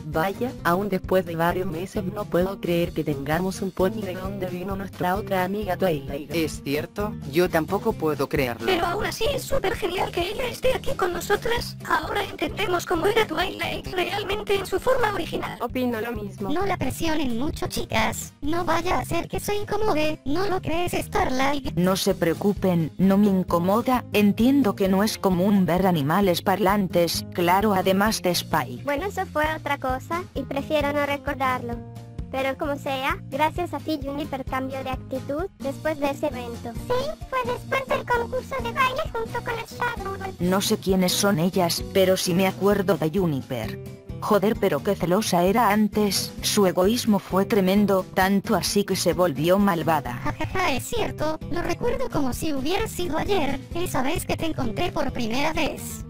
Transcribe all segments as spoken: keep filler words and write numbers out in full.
Vaya, aún después de varios meses no puedo creer que tengamos un pony de donde vino nuestra otra amiga Twilight. Es cierto, yo tampoco puedo creerlo. Pero aún así es súper genial que ella esté aquí con nosotras. Ahora entendemos cómo era Twilight realmente en su forma original. Opino lo mismo. No la presionen mucho, chicas. No vaya a ser que se incomode. ¿No lo crees, Starlight? No se preocupen, no me incomoda. Entiendo que no es común ver animales parlantes, claro, además de Spike. Bueno, eso fue otra cosa y prefiero no recordarlo. Pero como sea, gracias a ti Juniper cambió de actitud después de ese evento. Sí, fue después del concurso de baile junto con las Shadow. No sé quiénes son ellas, pero sí me acuerdo de Juniper. Joder, pero qué celosa era antes, su egoísmo fue tremendo, tanto así que se volvió malvada. Jajaja, es cierto, lo recuerdo como si hubiera sido ayer, esa vez que te encontré por primera vez.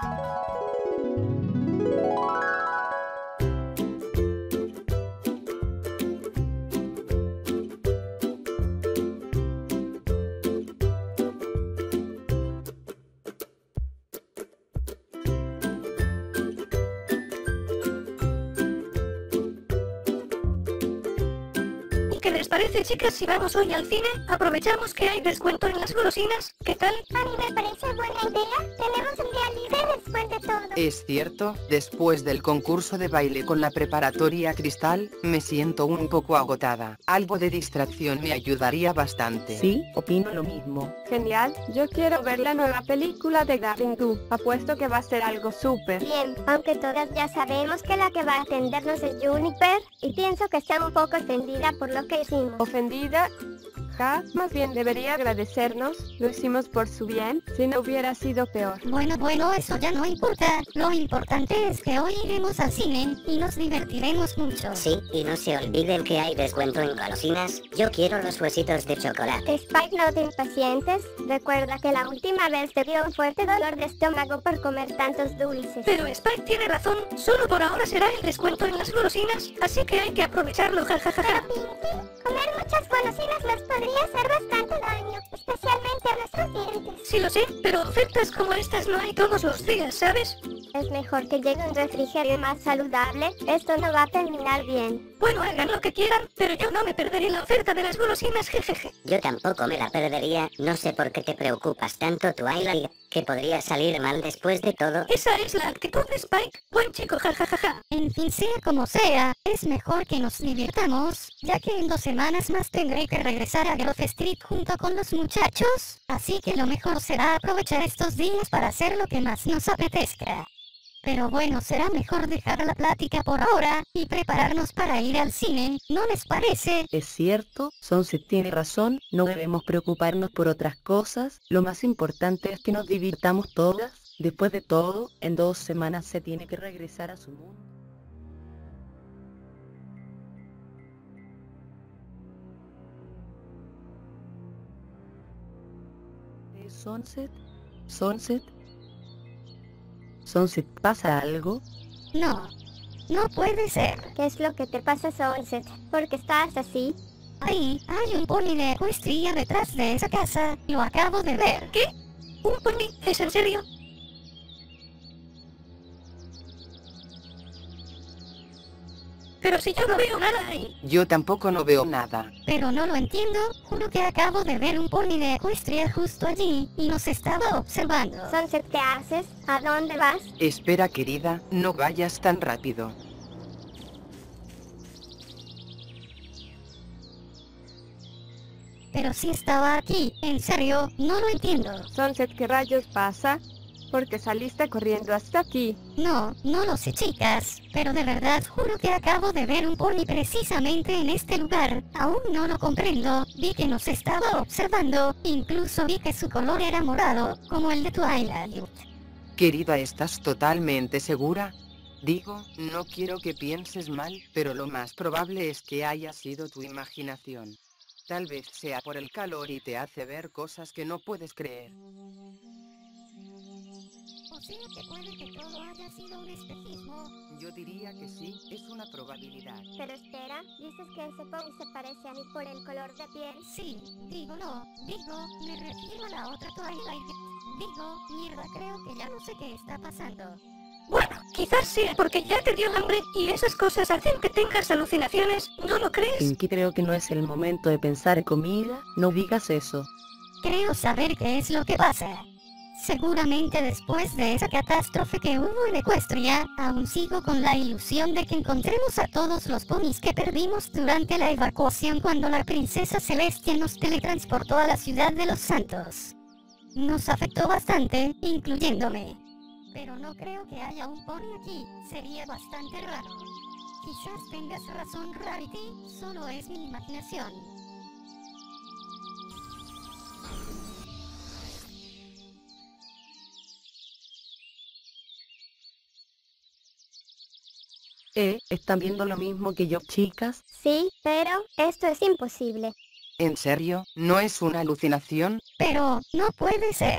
¿Qué les parece, chicas, si vamos hoy al cine? Aprovechamos que hay descuento en las golosinas. ¿Qué tal? A mí me parece buena idea. Tenemos un día libre después de todo. Es cierto, después del concurso de baile con la preparatoria Cristal, me siento un poco agotada. Algo de distracción me ayudaría bastante. Sí, opino lo mismo. Genial, yo quiero ver la nueva película de Gavin Du. Apuesto que va a ser algo súper. Bien, aunque todas ya sabemos que la que va a atendernos es Juniper, y pienso que está un poco ofendida por lo que hicimos. ¿Ofendida? Ja, más bien debería agradecernos, lo hicimos por su bien, si no hubiera sido peor. Bueno, bueno, eso ya no importa. Lo importante es que hoy iremos al cine y nos divertiremos mucho. Sí, y no se olviden que hay descuento en golosinas. Yo quiero los huesitos de chocolate. Spike, no te impacientes. Recuerda que la última vez te dio un fuerte dolor de estómago por comer tantos dulces. Pero Spike tiene razón, solo por ahora será el descuento en las golosinas, así que hay que aprovecharlo, jajajaja. Comer muchas golosinas nos podría hacer bastante daño, especialmente a nuestros dientes. Sí lo sé, pero ofertas como estas no hay todos los días, ¿sabes? Es mejor que llegue un refrigerio más saludable, esto no va a terminar bien. Bueno, hagan lo que quieran, pero yo no me perderé la oferta de las golosinas, jejeje. Yo tampoco me la perdería, no sé por qué te preocupas tanto, Twilight, que podría salir mal después de todo. Esa es la actitud de Spike, buen chico, jajajaja. En fin, sea como sea, es mejor que nos divirtamos, ya que en dos semanas más tendré que regresar a Grove Street junto con los muchachos, así que lo mejor será aprovechar estos días para hacer lo que más nos apetezca. Pero bueno, será mejor dejar la plática por ahora y prepararnos para ir al cine, ¿no les parece? Es cierto, Sunset tiene razón, no debemos preocuparnos por otras cosas, lo más importante es que nos divirtamos todas. Después de todo, en dos semanas se tiene que regresar a su mundo. Sunset, Sunset, Sunset, ¿pasa algo? No, no puede ser. ¿Qué es lo que te pasa, Sunset? ¿Por qué estás así? Ahí, hay un pony de ecuestría detrás de esa casa, lo acabo de ver. ¿Qué? ¿Un pony? ¿Es en serio? Pero si yo no veo nada ahí. Yo tampoco no veo nada. Pero no lo entiendo, juro que acabo de ver un pony de ecuestria justo allí, y nos estaba observando. Sunset, ¿qué haces? ¿A dónde vas? Espera, querida, no vayas tan rápido. Pero si estaba aquí, en serio, no lo entiendo. Sunset, ¿qué rayos pasa? ¿Por qué saliste corriendo hasta aquí? No, no lo sé, chicas, pero de verdad juro que acabo de ver un pony precisamente en este lugar. Aún no lo comprendo, vi que nos estaba observando, incluso vi que su color era morado, como el de Twilight. Querida, ¿estás totalmente segura? Digo, no quiero que pienses mal, pero lo más probable es que haya sido tu imaginación. Tal vez sea por el calor y te hace ver cosas que no puedes creer. O sea que puede que todo haya sido un espejismo. Yo diría que sí, es una probabilidad. Pero espera, dices que ese pony se parece a mí por el color de piel. Sí, digo no, digo, me refiero a la otra Twilight. Digo, mierda, creo que ya no sé qué está pasando. Bueno, Quizás sea porque ya te dio hambre y esas cosas hacen que tengas alucinaciones, ¿no lo crees? Pinky, creo que no es el momento de pensar en comida, no digas eso. Creo saber qué es lo que pasa. Seguramente después de esa catástrofe que hubo en Equestria, aún sigo con la ilusión de que encontremos a todos los ponis que perdimos durante la evacuación cuando la princesa Celestia nos teletransportó a la ciudad de los santos. Nos afectó bastante, incluyéndome. Pero no creo que haya un pony aquí, sería bastante raro. Quizás tengas razón, Rarity, solo es mi imaginación. ¿Eh? ¿Están viendo lo mismo que yo, chicas? Sí, pero esto es imposible. ¿En serio? ¿No es una alucinación? Pero no puede ser.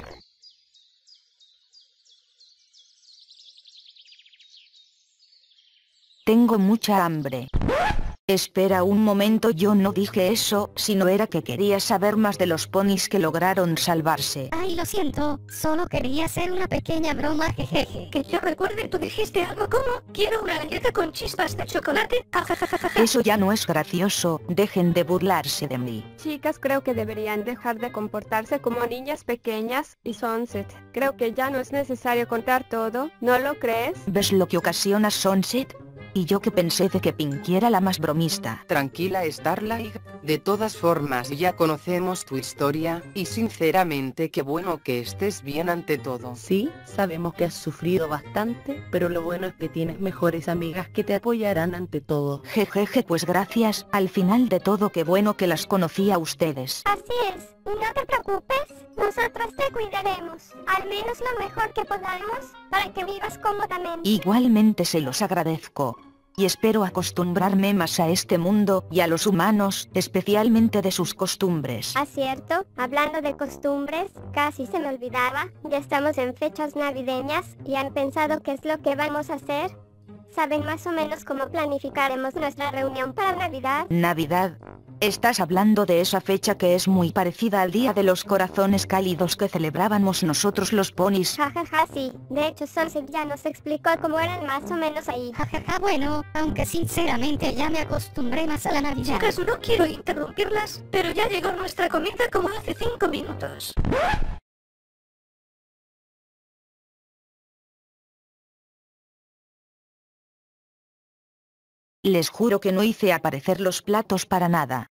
Tengo mucha hambre. Espera un momento, yo no dije eso, sino era que quería saber más de los ponis que lograron salvarse. Ay, lo siento, solo quería hacer una pequeña broma, jejeje. Que yo recuerde, tú dijiste algo como, quiero una galleta con chispas de chocolate, ajajajaja. Eso ya no es gracioso, dejen de burlarse de mí. Chicas, creo que deberían dejar de comportarse como niñas pequeñas y Sunset. Creo que ya no es necesario contar todo, ¿no lo crees? ¿Ves lo que ocasiona Sunset? Y yo que pensé de que Pinky era la más bromista. Tranquila, Starlight, de todas formas ya conocemos tu historia, y sinceramente qué bueno que estés bien ante todo. Sí, sabemos que has sufrido bastante, pero lo bueno es que tienes mejores amigas que te apoyarán ante todo. Jejeje, pues gracias, al final de todo qué bueno que las conocí a ustedes. Así es, y no te preocupes, nosotros te cuidaremos, al menos lo mejor que podamos, para que vivas cómodamente. Igualmente se los agradezco. Y espero acostumbrarme más a este mundo y a los humanos, especialmente de sus costumbres. Ah, cierto, hablando de costumbres, casi se me olvidaba, ya estamos en fechas navideñas y han pensado qué es lo que vamos a hacer. ¿Saben más o menos cómo planificaremos nuestra reunión para Navidad? Navidad. Estás hablando de esa fecha que es muy parecida al Día de los Corazones Cálidos que celebrábamos nosotros los ponis. Jajaja, sí. De hecho, Sunset ya nos explicó cómo eran más o menos ahí. Jajaja, bueno, aunque sinceramente ya me acostumbré más a la Navidad. Chicas, no quiero interrumpirlas, pero ya llegó nuestra comida como hace cinco minutos. Les juro que no hice aparecer los platos para nada.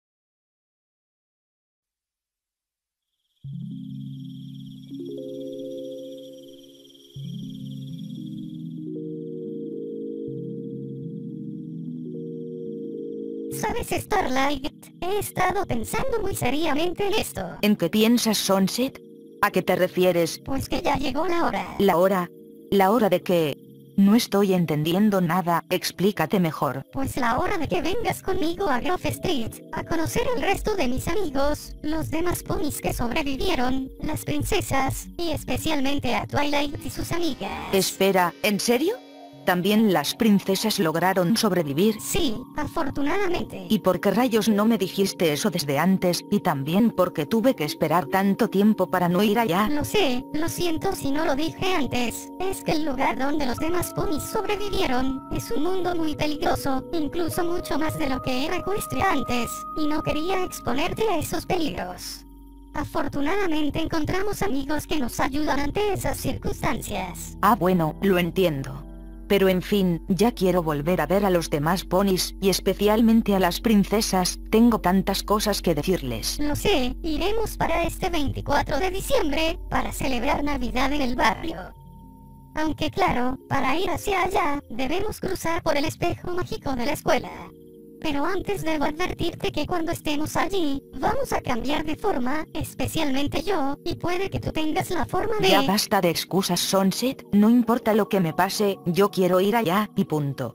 ¿Sabes, Starlight? He estado pensando muy seriamente en esto. ¿En qué piensas, Sunset? ¿A qué te refieres? Pues que ya llegó la hora. ¿La hora? ¿La hora de qué? No estoy entendiendo nada, explícate mejor. Pues la hora de que vengas conmigo a Grove Street, a conocer el resto de mis amigos, los demás ponis que sobrevivieron, las princesas, y especialmente a Twilight y sus amigas. Espera, ¿en serio? ¿También las princesas lograron sobrevivir? Sí, afortunadamente. ¿Y por qué rayos no me dijiste eso desde antes? Y también porque tuve que esperar tanto tiempo para no ir allá. Lo sé, lo siento si no lo dije antes. Es que el lugar donde los demás ponis sobrevivieron es un mundo muy peligroso, incluso mucho más de lo que era Equestria antes, y no quería exponerte a esos peligros. Afortunadamente encontramos amigos que nos ayudan ante esas circunstancias. Ah, bueno, lo entiendo. Pero en fin, ya quiero volver a ver a los demás ponis, y especialmente a las princesas, tengo tantas cosas que decirles. Lo sé, iremos para este veinticuatro de diciembre, para celebrar Navidad en el barrio. Aunque claro, para ir hacia allá, debemos cruzar por el espejo mágico de la escuela. Pero antes debo advertirte que cuando estemos allí, vamos a cambiar de forma, especialmente yo, y puede que tú tengas la forma de... Ya basta de excusas, Sunset, no importa lo que me pase, yo quiero ir allá, y punto.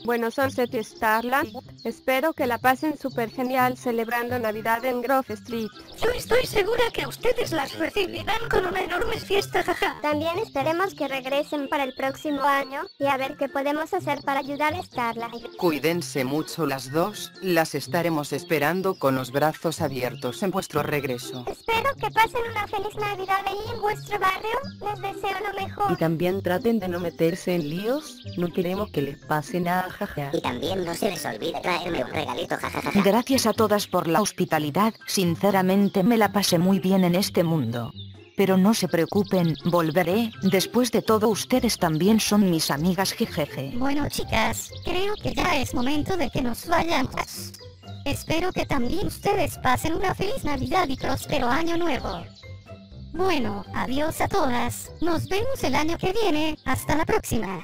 Bueno, Sunset y Starlight, espero que la pasen súper genial celebrando Navidad en Grove Street. Yo estoy segura que a ustedes las recibirán con una enorme fiesta, jaja. También esperemos que regresen para el próximo año y a ver qué podemos hacer para ayudar a Starlight. Cuídense mucho las dos, las estaremos esperando con los brazos abiertos en vuestro regreso. Espero que pasen una feliz Navidad ahí en vuestro barrio. Les deseo lo mejor. Y también traten de no meterse en líos, no queremos que les pase nada, jaja. Y también no se les olvide traerme un regalito, jajajaja. Gracias a todas por la hospitalidad, sinceramente me la pasé muy bien en este mundo. Pero no se preocupen, volveré, después de todo ustedes también son mis amigas, jejeje. Bueno chicas, creo que ya es momento de que nos vayamos. Espero que también ustedes pasen una feliz Navidad y próspero año nuevo. Bueno, adiós a todas, nos vemos el año que viene, hasta la próxima.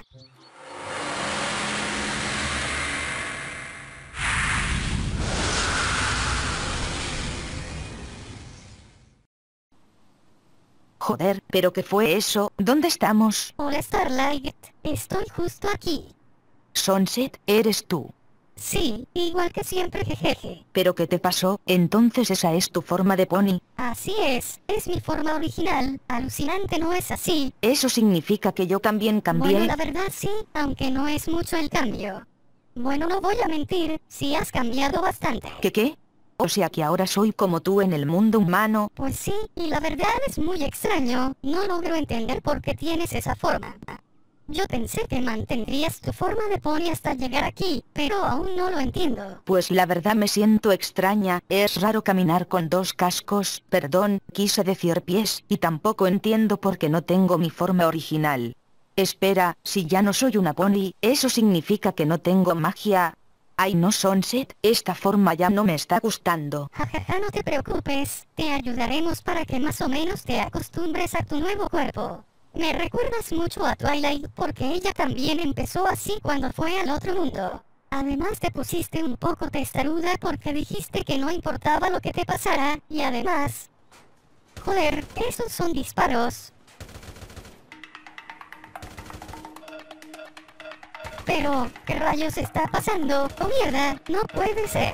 Joder, ¿pero qué fue eso? ¿Dónde estamos? Hola Starlight, estoy justo aquí. Sunset, ¿eres tú? Sí, igual que siempre, jejeje. ¿Pero qué te pasó? Entonces esa es tu forma de pony. Así es, es mi forma original. Alucinante, ¿no es así? Eso significa que yo también cambié. Bueno, la verdad sí, aunque no es mucho el cambio. Bueno, no voy a mentir, sí has cambiado bastante. ¿Qué qué? O sea que ahora soy como tú en el mundo humano. Pues sí, y la verdad es muy extraño. No logro entender por qué tienes esa forma. Yo pensé que mantendrías tu forma de pony hasta llegar aquí, pero aún no lo entiendo. Pues la verdad me siento extraña, es raro caminar con dos cascos, perdón, quise decir pies, y tampoco entiendo por qué no tengo mi forma original. Espera, si ya no soy una pony, ¿eso significa que no tengo magia? Ay no, Sunset, esta forma ya no me está gustando. Jajaja, no te preocupes, te ayudaremos para que más o menos te acostumbres a tu nuevo cuerpo. Me recuerdas mucho a Twilight porque ella también empezó así cuando fue al otro mundo. Además te pusiste un poco testaruda porque dijiste que no importaba lo que te pasara, y además... Joder, esos son disparos. Pero, ¿qué rayos está pasando? ¡Oh mierda! No puede ser.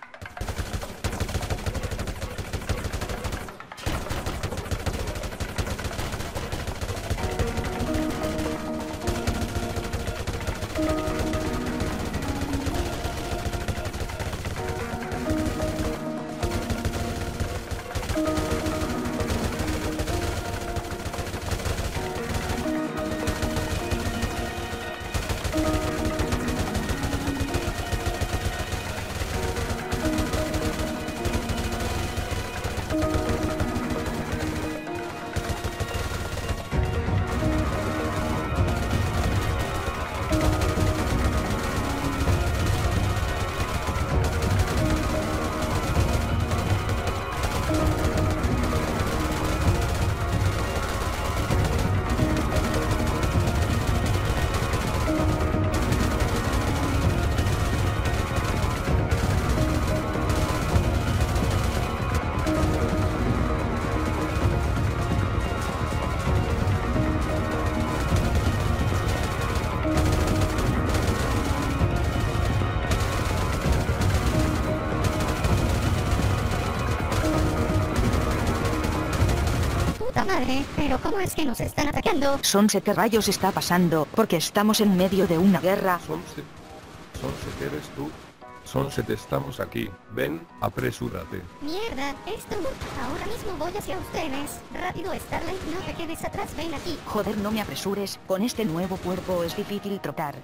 Madre, pero ¿cómo es que nos están atacando? Sunset, ¿qué rayos está pasando? Porque estamos en medio de una guerra. Sunset, Sunset, ¿eres tú? Sunset, estamos aquí. Ven, apresúrate. Mierda, esto... Ahora mismo voy hacia ustedes. Rápido, Starlight, no te quedes atrás, ven aquí. Joder, no me apresures. Con este nuevo cuerpo es difícil trotar.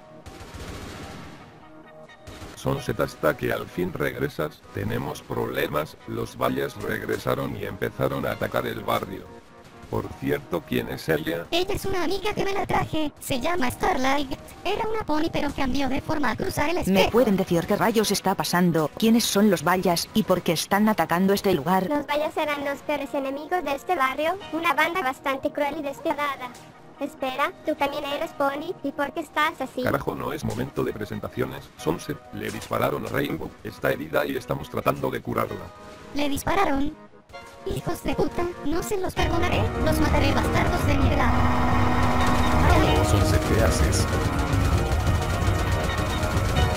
Sunset, hasta que al fin regresas, tenemos problemas. Los valles regresaron y empezaron a atacar el barrio. Por cierto, ¿quién es ella? Ella es una amiga que me la traje. Se llama Starlight. Era una pony pero cambió de forma a cruzar el espejo. ¿Me pueden decir qué rayos está pasando? ¿Quiénes son los vallas y por qué están atacando este lugar? Los vallas serán los peores enemigos de este barrio. Una banda bastante cruel y despiadada. Espera, tú también eres pony, ¿y por qué estás así? Carajo, no es momento de presentaciones. Sunset, le dispararon a Rainbow. Está herida y estamos tratando de curarla. ¿Le dispararon? Hijos de puta, no se los perdonaré. Los mataré, bastardos de mierda. Vale. Sunset, ¿qué haces?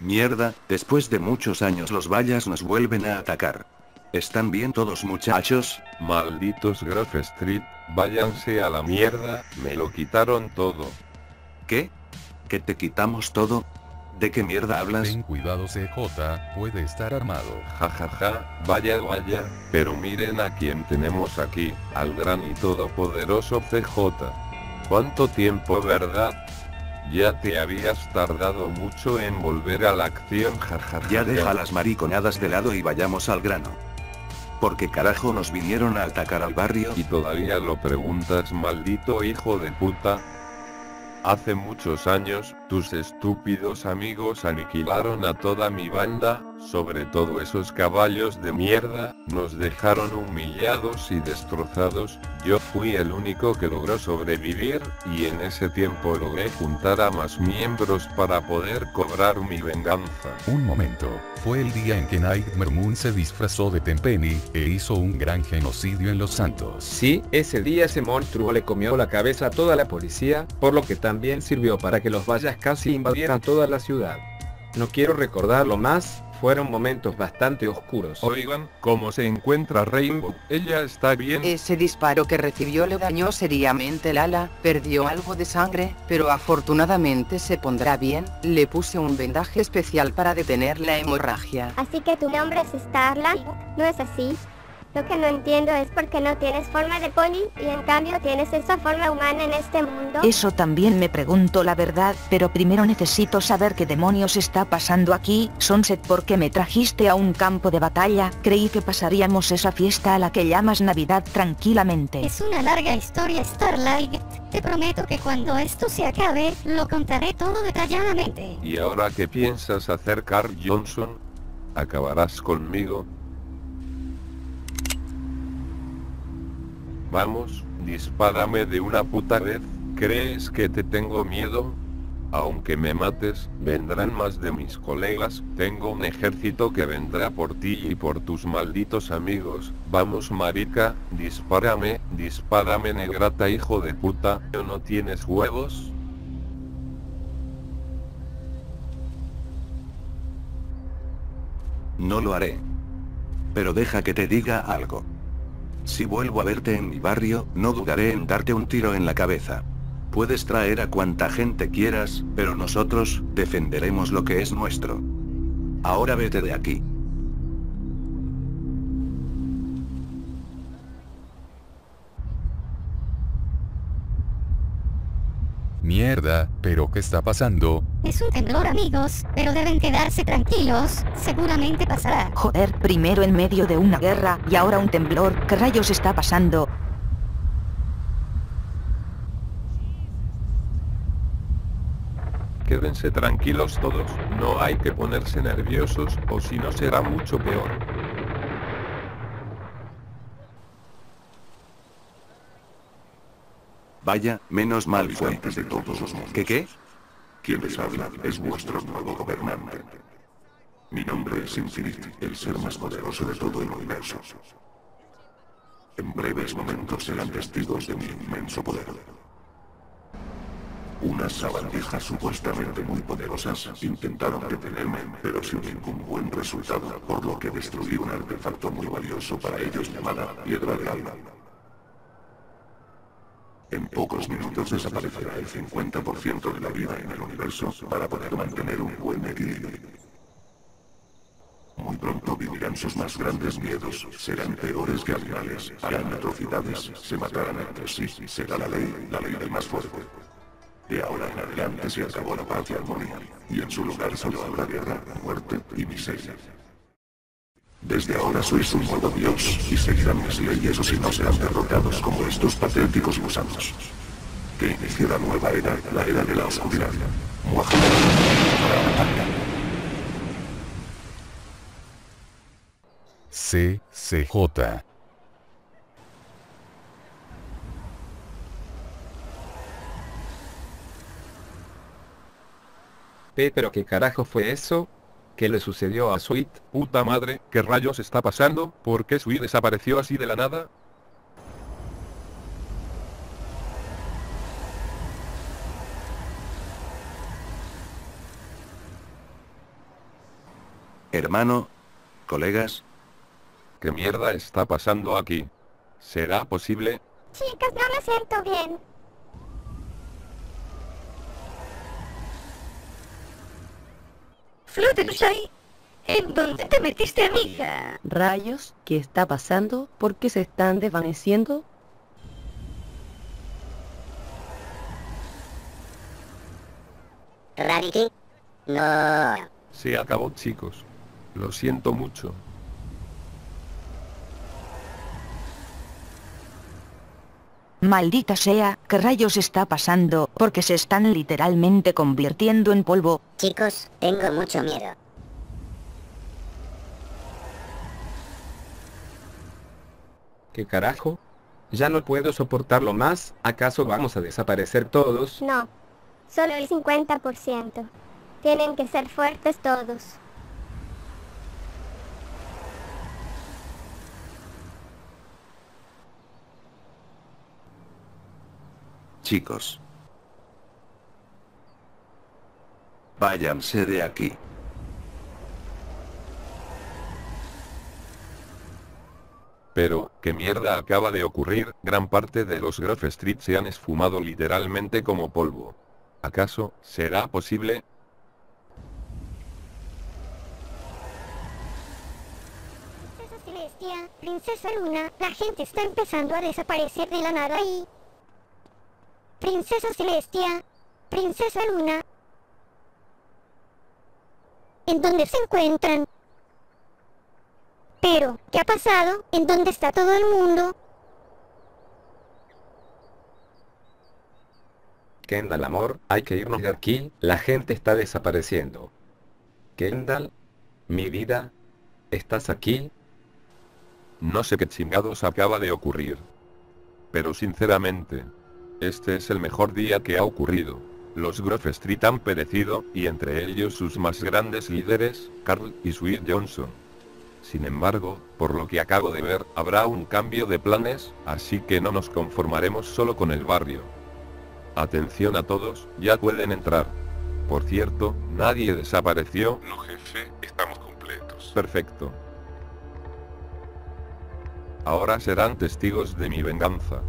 Mierda, después de muchos años los vallas nos vuelven a atacar. ¿Están bien todos, muchachos? Malditos Grove Street, váyanse a la mierda, me lo quitaron todo. ¿Qué? ¿Que te quitamos todo? ¿De qué mierda hablas? Ten cuidado, C J, puede estar armado. Ja ja ja, vaya vaya, pero miren a quien tenemos aquí, al gran y todopoderoso C J. ¿Cuánto tiempo, verdad? Ya te habías tardado mucho en volver a la acción, jajaja. Ya deja las mariconadas de lado y vayamos al grano. ¿Por qué carajo nos vinieron a atacar al barrio? Y todavía lo preguntas, maldito hijo de puta. Hace muchos años, tus estúpidos amigos aniquilaron a toda mi banda, sobre todo esos caballos de mierda, nos dejaron humillados y destrozados. Yo fui el único que logró sobrevivir, y en ese tiempo logré juntar a más miembros para poder cobrar mi venganza. Un momento, fue el día en que Nightmare Moon se disfrazó de Tenpenny, e hizo un gran genocidio en Los Santos. Sí, ese día ese monstruo le comió la cabeza a toda la policía, por lo que también sirvió para que los vallas casi invadieran toda la ciudad. No quiero recordarlo más, fueron momentos bastante oscuros. Oigan, ¿cómo se encuentra Rainbow? ¿Ella está bien? Ese disparo que recibió le dañó seriamente el ala, perdió algo de sangre, pero afortunadamente se pondrá bien. Le puse un vendaje especial para detener la hemorragia. Así que tu nombre es Starlight, ¿no es así? Lo que no entiendo es por qué no tienes forma de pony, y en cambio tienes esa forma humana en este mundo. Eso también me pregunto la verdad, pero primero necesito saber qué demonios está pasando aquí. Sunset, ¿por qué me trajiste a un campo de batalla? Creí que pasaríamos esa fiesta a la que llamas Navidad tranquilamente. Es una larga historia, Starlight. Te prometo que cuando esto se acabe, lo contaré todo detalladamente. ¿Y ahora qué piensas hacer, Carl Johnson? ¿Acabarás conmigo? Vamos, dispárame de una puta vez. ¿Crees que te tengo miedo? Aunque me mates, vendrán más de mis colegas. Tengo un ejército que vendrá por ti y por tus malditos amigos. Vamos, marica, dispárame, dispárame, negrata, hijo de puta. ¿No tienes huevos? No lo haré. Pero deja que te diga algo. Si vuelvo a verte en mi barrio, no dudaré en darte un tiro en la cabeza. Puedes traer a cuanta gente quieras, pero nosotros defenderemos lo que es nuestro. Ahora vete de aquí. Mierda, ¿pero qué está pasando? Es un temblor, amigos, pero deben quedarse tranquilos, seguramente pasará. Joder, primero en medio de una guerra, y ahora un temblor, ¿qué rayos está pasando? Quédense tranquilos todos, no hay que ponerse nerviosos, o si no será mucho peor. Vaya, menos mal fue. De todos los mundos. ¿Qué qué? Quien les habla es vuestro nuevo gobernante. Mi nombre es Infinite, el ser más poderoso de todo el universo. En breves momentos serán testigos de mi inmenso poder. Unas sabandijas supuestamente muy poderosas intentaron detenerme, pero sin ningún buen resultado, por lo que destruí un artefacto muy valioso para ellos llamada Piedra de Alma. En pocos minutos desaparecerá el cincuenta por ciento de la vida en el universo para poder mantener un buen equilibrio. Muy pronto vivirán sus más grandes miedos, serán peores que animales, harán atrocidades, se matarán entre sí, será la ley, la ley del más fuerte. De ahora en adelante se acabó la paz y armonía, y en su lugar solo habrá guerra, muerte y miseria. Desde ahora sois un nuevo dios, y seguirán mis leyes o si no serán derrotados como estos patéticos gusanos. Que inicie la nueva era, la era de la oscuridad. C C J. P, ¿pero qué carajo fue eso? ¿Qué le sucedió a Sweet? Puta madre, ¿qué rayos está pasando? ¿Por qué Sweet desapareció así de la nada? Hermano. Colegas. ¿Qué mierda está pasando aquí? ¿Será posible? Chicas, no me siento bien. Fluttershy, ¿en dónde te metiste, amiga? Rayos, ¿qué está pasando? ¿Por qué se están desvaneciendo? Rarity. No. Se acabó, chicos. Lo siento mucho. Maldita sea, ¿qué rayos está pasando? Porque se están literalmente convirtiendo en polvo. Chicos, tengo mucho miedo. ¿Qué carajo? Ya no puedo soportarlo más. ¿Acaso vamos a desaparecer todos? No. Solo el cincuenta por ciento. Tienen que ser fuertes todos. Chicos. Váyanse de aquí. Pero, ¿qué mierda acaba de ocurrir? Gran parte de los Grove Street se han esfumado literalmente como polvo. ¿Acaso será posible? Princesa Celestia, Princesa Luna, la gente está empezando a desaparecer de la nada y... Princesa Celestia, Princesa Luna. ¿En dónde se encuentran? Pero, ¿qué ha pasado? ¿En dónde está todo el mundo? Kendall, amor, hay que irnos de aquí. La gente está desapareciendo. Kendall, mi vida, ¿estás aquí? No sé qué chingados acaba de ocurrir. Pero sinceramente, este es el mejor día que ha ocurrido. Los Grove Street han perecido, y entre ellos sus más grandes líderes, Carl y Sweet Johnson. Sin embargo, por lo que acabo de ver, habrá un cambio de planes, así que no nos conformaremos solo con el barrio. Atención a todos, ya pueden entrar. Por cierto, nadie desapareció. No, jefe, estamos completos. Perfecto. Ahora serán testigos de mi venganza.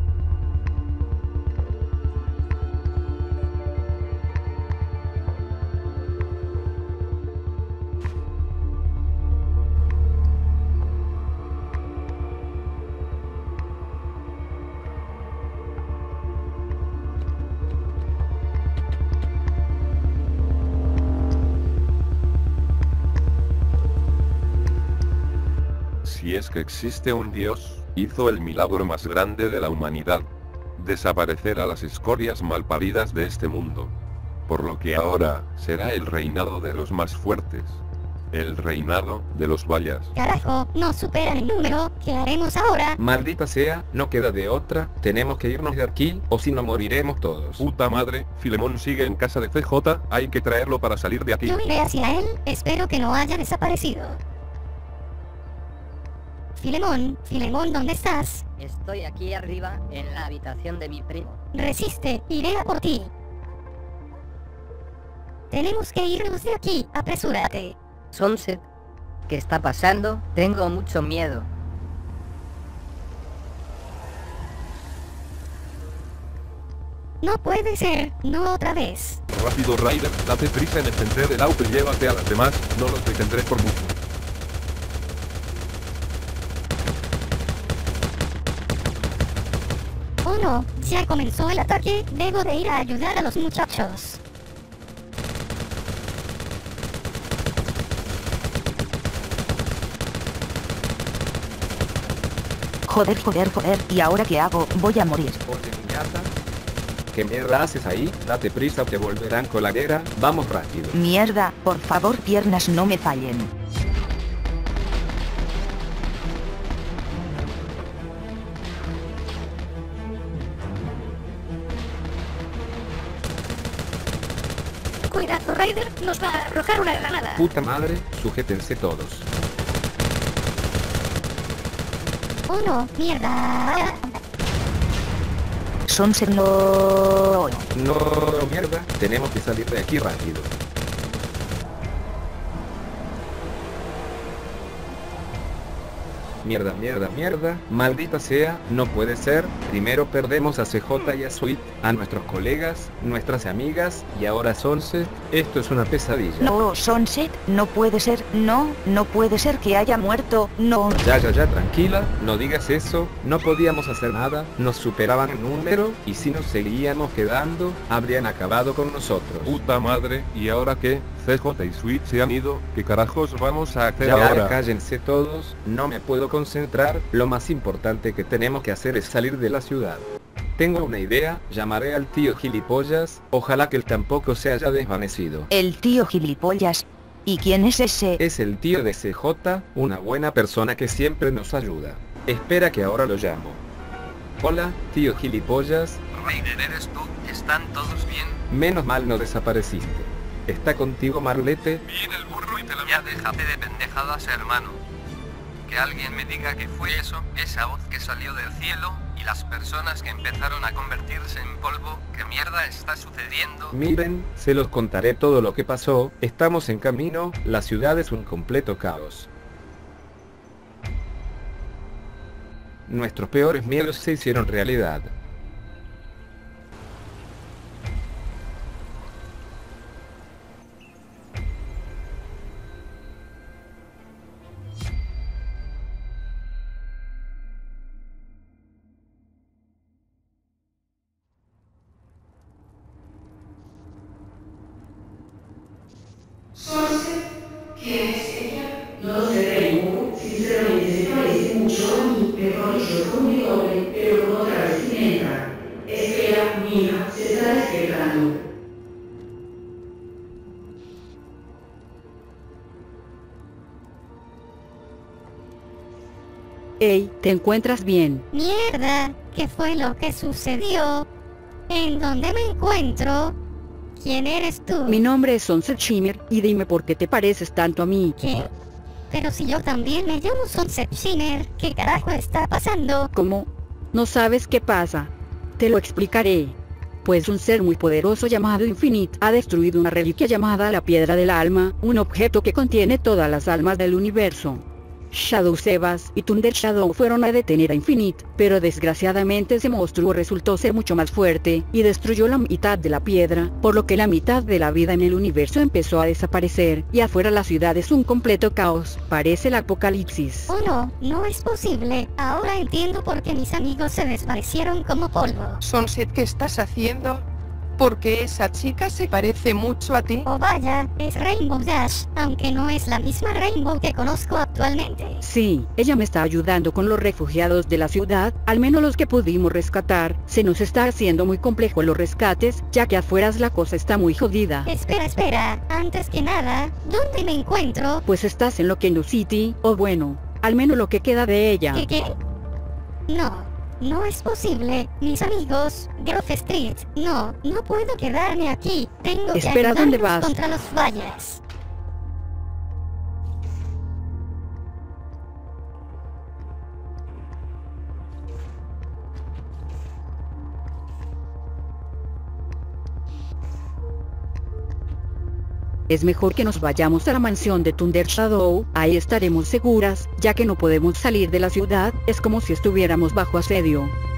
Si es que existe un Dios, hizo el milagro más grande de la humanidad. Desaparecer a las escorias malparidas de este mundo. Por lo que ahora, será el reinado de los más fuertes. El reinado de los vallas. Carajo, no superan el número. ¿Qué haremos ahora? Maldita sea, no queda de otra. Tenemos que irnos de aquí, o si no moriremos todos. Puta madre, Filemón sigue en casa de C J, hay que traerlo para salir de aquí. Yo iré hacia él, espero que no haya desaparecido. Filemón, Filemón, ¿dónde estás? Estoy aquí arriba, en la habitación de mi primo. Resiste, iré a por ti. Tenemos que irnos de aquí, apresúrate. Sunset, ¿qué está pasando? Tengo mucho miedo. No puede ser, no otra vez. Rápido, Ryder, date prisa en encender el auto y llévate a las demás, no los detendré por mucho. Oh no, ya comenzó el ataque, debo de ir a ayudar a los muchachos. Joder, joder, joder, ¿y ahora qué hago? Voy a morir. Oye, niñata, ¿qué mierda haces ahí? Date prisa o te volverán coladera, vamos rápido. Mierda, por favor, piernas no me fallen. Cuidado, Ryder, nos va a arrojar una granada. Puta madre, sujétense todos. Oh no, mierda. Sunset no... No, mierda, tenemos que salir de aquí rápido. Mierda, mierda, mierda, maldita sea, no puede ser. Primero perdemos a C J y a Sweet, a nuestros colegas, nuestras amigas, y ahora Sunset. Esto es una pesadilla. No, Sunset, no puede ser, no, no puede ser que haya muerto, no. Ya, ya, ya, tranquila, no digas eso, no podíamos hacer nada, nos superaban en número, y si nos seguíamos quedando, habrían acabado con nosotros. Puta madre, ¿y ahora qué? C J y Sweet se han ido, ¿qué carajos vamos a hacer Ya, ahora? cállense todos, no me puedo concentrar, lo más importante que tenemos que hacer es salir de la ciudad. Tengo una idea, llamaré al tío gilipollas, ojalá que él tampoco se haya desvanecido. El tío gilipollas. ¿Y quién es ese? Es el tío de C J, una buena persona que siempre nos ayuda. Espera que ahora lo llamo. Hola, tío gilipollas. Ryder, ¿eres tú? ¿Están todos bien? Menos mal no desapareciste. ¿Está contigo Marlete? Viene el burro y te lo... Ya déjate de pendejadas, hermano. Que alguien me diga que fue eso, esa voz que salió del cielo, y las personas que empezaron a convertirse en polvo. ¿Qué mierda está sucediendo? Miren, se los contaré todo lo que pasó, estamos en camino, la ciudad es un completo caos. Nuestros peores miedos se hicieron realidad. ¿Quién es ella? No lo sé, Rainbow. Sinceramente se parece mucho a mí. Mejor dicho, es como mi doble, pero con otra vestimenta. Espera, mira, se está despejando. Hey, ¿te encuentras bien? Mierda, ¿qué fue lo que sucedió? ¿En dónde me encuentro? ¿Quién eres tú? Mi nombre es Sunset Shimmer, y dime por qué te pareces tanto a mí. ¿Qué? Pero si yo también me llamo Sunset Shimmer, ¿qué carajo está pasando? ¿Cómo? ¿No sabes qué pasa? Te lo explicaré. Pues un ser muy poderoso llamado Infinite ha destruido una reliquia llamada la Piedra del Alma, un objeto que contiene todas las almas del universo. Shadow Sebas y Thunder Shadow fueron a detener a Infinite, pero desgraciadamente ese monstruo resultó ser mucho más fuerte, y destruyó la mitad de la piedra, por lo que la mitad de la vida en el universo empezó a desaparecer, y afuera la ciudad es un completo caos, parece el apocalipsis. Oh no, no es posible, ahora entiendo por qué mis amigos se desvanecieron como polvo. Sunset, ¿qué estás haciendo? Porque esa chica se parece mucho a ti. Oh vaya, es Rainbow Dash, aunque no es la misma Rainbow que conozco actualmente. Sí, ella me está ayudando con los refugiados de la ciudad, al menos los que pudimos rescatar. Se nos está haciendo muy complejo los rescates, ya que afuera la cosa está muy jodida. Espera, espera, antes que nada, ¿dónde me encuentro? Pues estás en Loquendo City, o bueno, al menos lo que queda de ella. ¿Qué qué? No. No es posible, mis amigos, Grove Street, no, no puedo quedarme aquí, tengo que Espera, ¿dónde vas? contra los valles. Es mejor que nos vayamos a la mansión de Thunder Shadow, ahí estaremos seguras, ya que no podemos salir de la ciudad, es como si estuviéramos bajo asedio.